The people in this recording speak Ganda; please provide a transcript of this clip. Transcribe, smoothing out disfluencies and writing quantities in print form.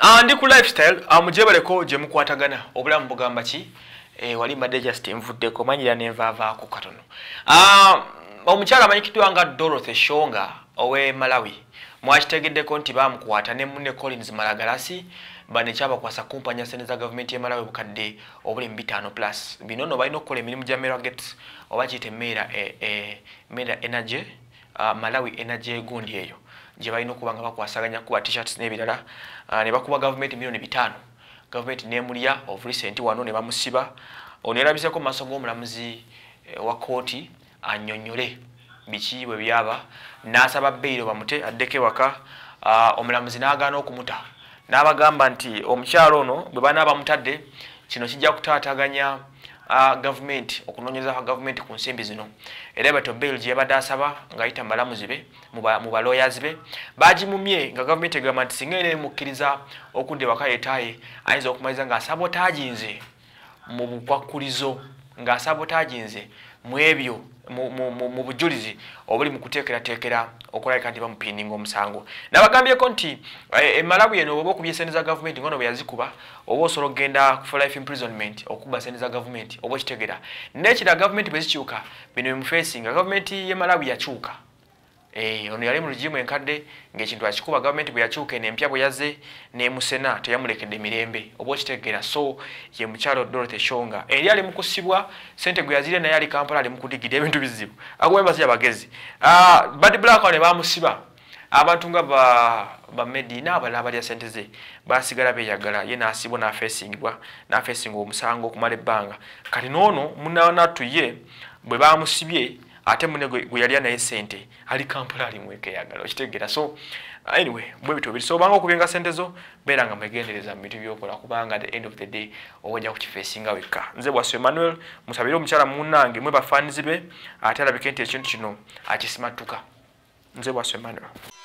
Ndi ku lifestyle amujebaleko je mukwatagana obulamu bugamba ki wali mbadde just nvuddeko manyira nenvaavaako katono. Omukyala amanyikidwa nga Dorothy Shonga owe Malawi mwakitegeddeko nti bamukwata ne munne Collins Malagalasi bane kyabakwasa kumpanya sente za gavumenti ya Malawi bukadde obuli 5+ bino no balina okukola emirimu gya Mera Gates oba kiyite Mera Energy Malawi Energy gundi eyo je balina okuba nga bakwasaganya kuba t-shirts n'ebirala ne bakuba gavumenti milioni 5 gavumenti n'emulya of recent wano ne bamusiba onerabiseko maso g'omulamuzi wa kooti annyonnyole biki bwe byaba n'asaba bail bamute addeke waka omulamuzi n'agaana okumuta n'abagamba nti omukyalo ono bwe bana bamutadde kino kijja kutaataganya government okunoonyeza kwa government ku nsimbi zino era bato bail gye yabadde asaba ng'ayita mbalamuzi be mu balawyers be bagimumye nga government egamba nti singa ene mukkiriza okudde waka yetaaye ayinza okumaliza ng'asabotaginze mu bukwakkulizo ng'asabotaginze mu ebyo mu bujulizi obuli mu kuteekerateekera okulabika nti bamupininga omusango n'abagambyeko nti Malawi eno oba okubya sente za gavumenti ngono bwe yazikuba oba osobola okugenda for life imprisonment okuba sente za gavumenti oba okitegera n'ekira gavumenti bwe zikyuka bino bimufeesinga gavumenti ye Malawi yakyuka ono yali mu lugimu enkadde ng'ekintu akikuba gavumenti bwe yakyuka n'empya bwe yazze n'emusena teyamulekedde mirembe oba okitegera so ye mukyalo Dorothy Shonga eri ali mu kusibwa sente gwe yazire naye ali Kampala ali mu kudigida ebintu bizibu agomba si abagezi Bad Black ne bamusiba abantu nga ba Medina abalala balya sente ze basigala beyagala ye n'asibwa n'afeesingibwa omusango okumala ebbanga kati n'ono munanatuye bwe bamusibye ate munne gwe yali naye sente ali Kampala ali mweke yagala okitegera so anyway bwe bitu bisobanga okubyenga sente zo beera nga mwegendereza mu bintu byokola kubanga at the end of the day ojja kukifeesinga wekka nze bwase Emmanuel musabire omukyala munnange mwe bafanizi be ate alabike nti ekintu kino akisimatuka nze bwase Emmanuel